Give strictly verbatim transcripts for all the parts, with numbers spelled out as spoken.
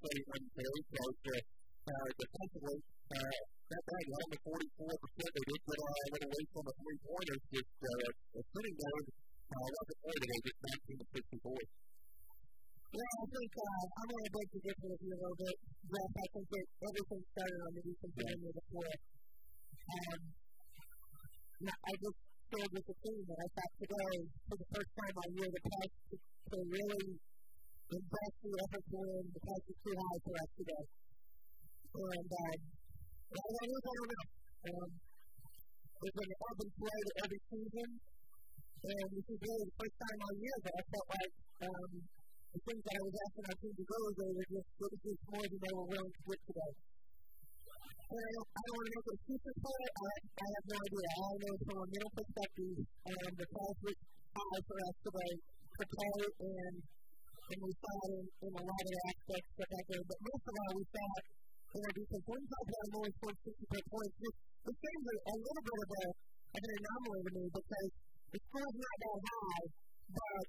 steady win today. So, uh, defensively, uh, that bad, only forty-four percent. They did get a little away from a three-pointers. Just, uh, a sitting game, uh, wasn't for today, just nineteen to sixty-four. Yeah, I think, uh, I'm going to break the difference with you a little bit. Jeff, I think that everything started on the defensive end of the floor. Um, now, I just shared with the team that I thought today, for the first time all year, the pass to, to really invest the effort to win. The pass is too high for us today. And, um, well, that is, I don't know. Um, there's been an ebb and flow to every season. And this is really the first time all year that I felt like, um, the things that I was asking our team to do, they were just, it was just more than they were willing to do today. And I don't, I don't want to make excuses for it. I, I have no idea. All I know is from a mental perspective, um, the class was high for us today to play, and, and we saw it in, in a lot of aspects of that game. But most of all, we saw it in our defense. One time that I'm always scored sixty-four points. This, this game's a, a little bit of, a, of an anomaly to me because the score's not that high, but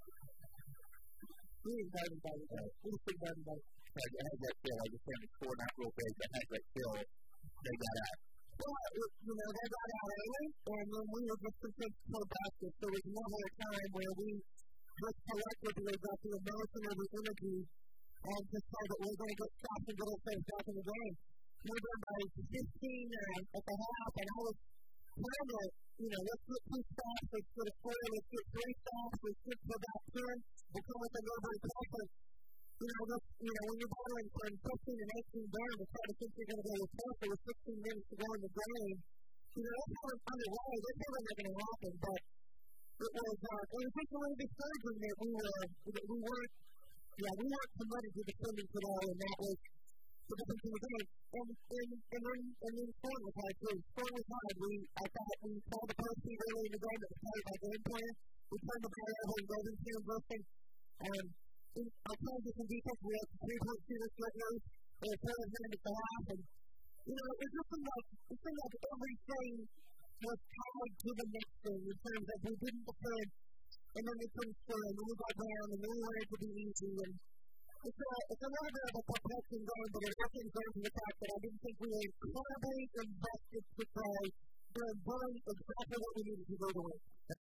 we didn't go everybody, though. We just didn't go everybody. I had that feel. I just wanted to score not real big. I had that feel. They got out. Well, it, you know, they got out early, and then we were just content to play basketball. There was never a time where we just collectively got the emotion or the energy and just said that we're going to get stopped and get ourselves back in the game. We were done by fifteen uh, at the half, and I was trying to, you know, let's get two stops, let's get a four, let's get three stops, let's get to about ten, we'll come with a little bit of confidence. You know, this, you know, when you're battling from fifteen and eighteen down to try to think you're going to go with twelve with sixteen minutes to go in the game, you know, that's not underway. That's never going to happen. But it was, uh, it was just a little discouraging that we were, that we weren't, yeah, we weren't committed to defending today, and that was the difference in the game. And, and, and then, and then scoring was hard too. Scoring was hard. We, I thought we saw the post feed early in the game. It was part of our game plan. We turned the ball over and drove into and Wilson. Um, In our transition defense, we had three-point shooters get loose. They were playing hand at the half, and you know, it just seemed like it seemed like everything was tied to the next thing in terms of we didn't defend, and then we couldn't score, and then we got down, and then we wanted it to be easy. And it's a it's a little bit of a perplexing game, but it also goes to the fact that I didn't think we were incredibly invested to play. They're doing exactly what we needed to do to win.